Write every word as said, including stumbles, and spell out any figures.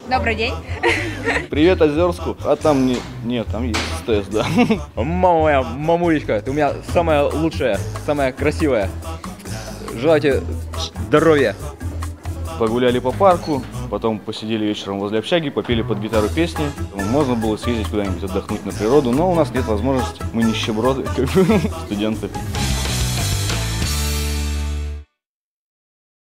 Добрый день. Привет Озерску. А там не... нет, там есть СТС, да. Мама моя, мамулечка, ты у меня самая лучшая, самая красивая. Желаю тебе здоровья. Погуляли по парку, потом посидели вечером возле общаги, попели под гитару песни. Можно было съездить куда-нибудь отдохнуть на природу, но у нас нет возможности. Мы нищеброды, как бы, студенты.